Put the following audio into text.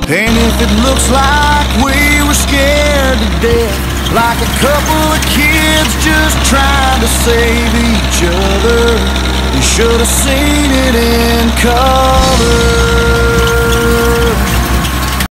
And if it looks like we were scared to death, like a couple of kids just trying to save each other, you should have seen it in color.